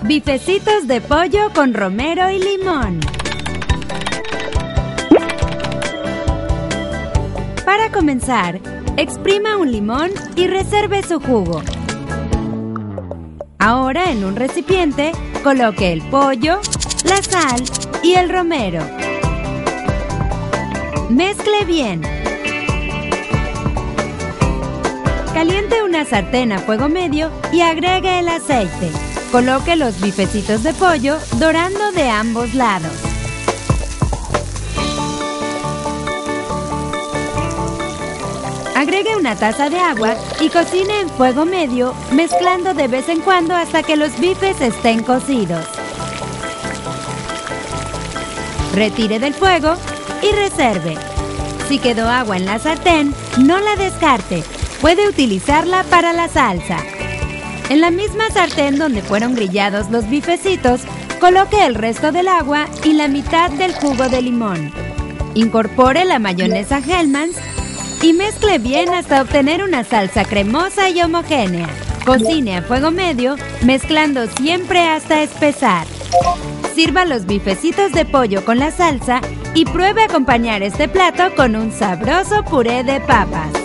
Bifecitos de pollo con romero y limón. Para comenzar, exprima un limón y reserve su jugo. Ahora en un recipiente, coloque el pollo, la sal y el romero. Mezcle bien. Caliente una sartén a fuego medio y agregue el aceite. Coloque los bifecitos de pollo dorando de ambos lados. Agregue una taza de agua y cocine en fuego medio, mezclando de vez en cuando hasta que los bifes estén cocidos. Retire del fuego y reserve. Si quedó agua en la sartén, no la descarte. Puede utilizarla para la salsa. En la misma sartén donde fueron grillados los bifecitos, coloque el resto del agua y la mitad del jugo de limón. Incorpore la mayonesa Hellmann's y mezcle bien hasta obtener una salsa cremosa y homogénea. Cocine a fuego medio, mezclando siempre hasta espesar. Sirva los bifecitos de pollo con la salsa y pruebe acompañar este plato con un sabroso puré de papas.